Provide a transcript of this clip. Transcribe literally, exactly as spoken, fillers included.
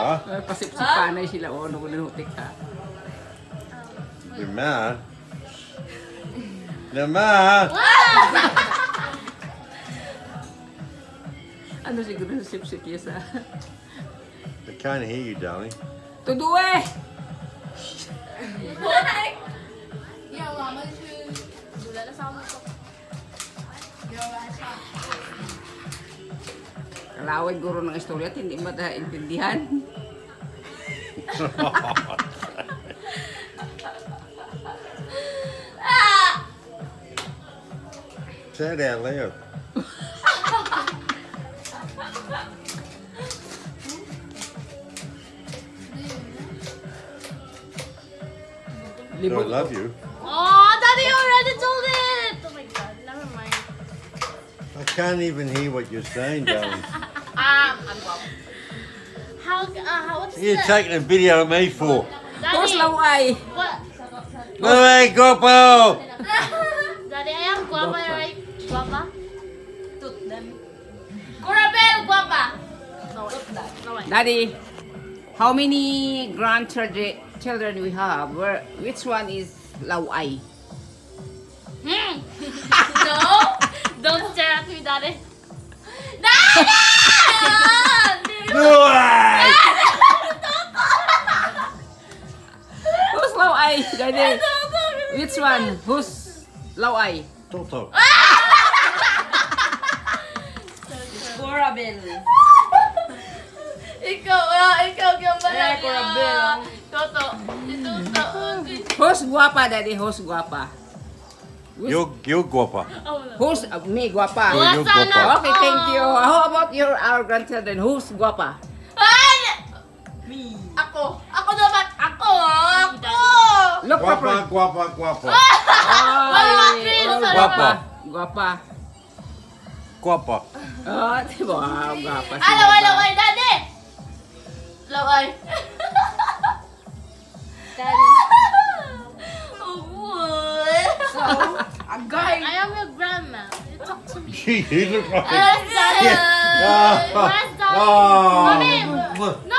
Huh? Pasip-sipanay sila. O, ano ko nanutik ha. You're mad. You're mad. Ano siguro sa sip-sip yes ha? I can't hear you, darling. Tudu eh! Kalaway guro ng istorya at hindi mataintindihan. Say that loud. I love you. Oh, Daddy already told it! Oh my god, never mind. I can't even hear what you're saying, darling. Um, how, uh, how, what's What are you the... taking a video of me for? Who's laway? What? Hey, Gopo! Daddy, I am guapa, right? Guapa? Tut them. Corabel, guapa! No, wait. No, wait. Daddy, how many grandchildren children we have? Where, which one is laway? Hmm. No! Don't stare at me, Daddy. Daddy! Who's laway, Daddy? Which one? Who's laway? Toto. Corabel. Ikaw, ah, ikaw, gambala Eh, Corabel. Toto. Toto. Who's guapa, Daddy? Who's guapa? Who's, You're, you're guapa. Oh, no. who's uh, me, guapa? You're, you're guapa. Okay, thank you. How about your our grandchildren? Who's guapa? Ay! Me. Ako. Ako naman. Ako. Ako. Look Guapa, properly. guapa, guapa. Ay, oh, Guapa. Guapa. Guapa. Oh, diba? Guapa si Ah, laway, Guapa. laway, Daddy. Laway. Daddy. Oh, boy. So, a guy. I am your grandma. You talk to me. You look like Yes, Daddy. Yeah. Where's Daddy? Oh. Mommy. Oh.